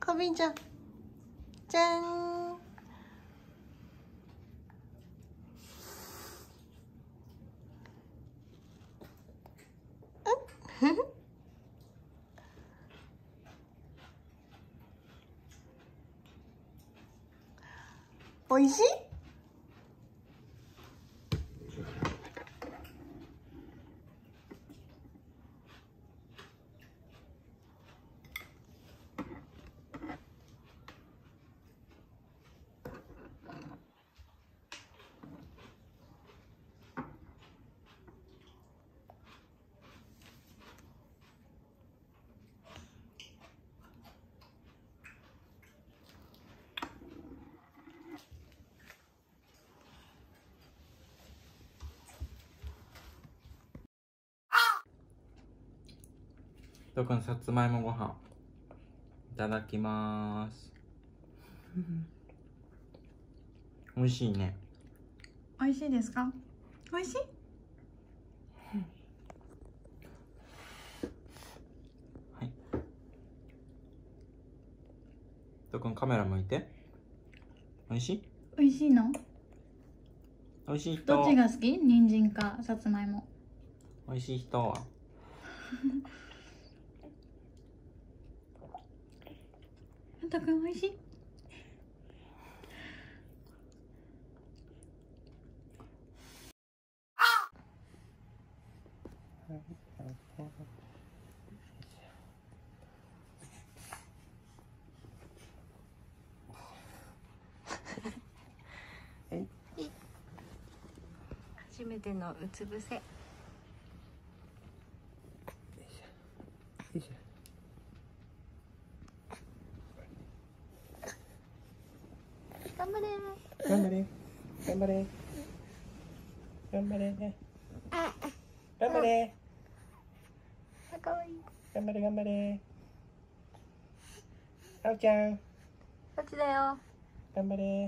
かびんちゃん。じゃん。おいしい？ とくん、さつまいもご飯いただきます。美味しいね。 美味しいですか？美味しい？ はい。とくん、カメラ向いて。美味しい？ 美味しいの？ 美味しい人。 どっちが好き？人参かさつまいも。 美味しい人はたくん美味しい？初めてのうつ伏せ。頑張れ。 頑張れ。頑張れ。頑張れ。頑張れ。 かわいい。 頑張れ頑張れ。あおちゃん。 こっちだよ。 頑張れ。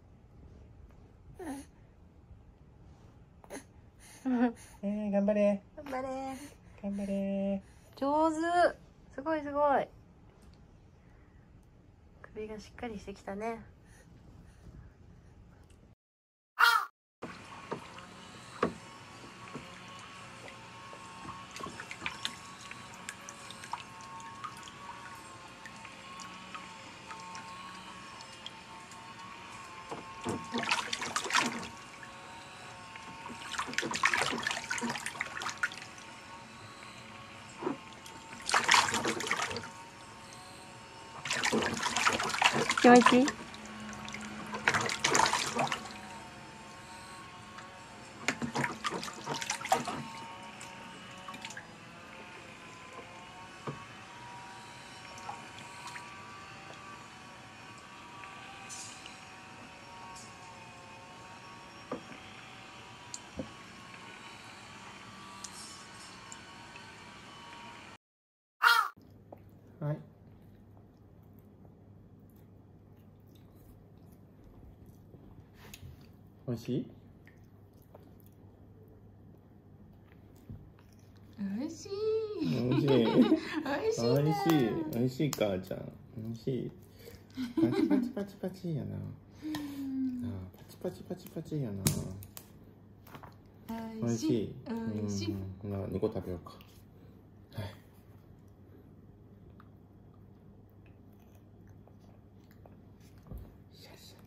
頑張れ。 頑張れ。 頑張れ。 上手。すごいすごい。首がしっかりしてきたね。気持ちいい？ はい。美味しい？ 美味しい。 美味しい。 美味しい。 美味しい母ちゃん。美味しい。パチパチパチパチやな。パチパチパチパチやな。美味しい。 美味しい。 2個食べようか。はい。シャシャシャ。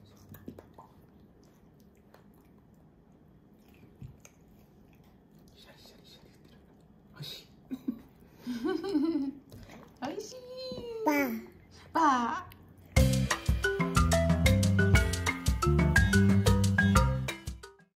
シャリシャリシャリってる。美味しい。 美味しい。 爸。 爸。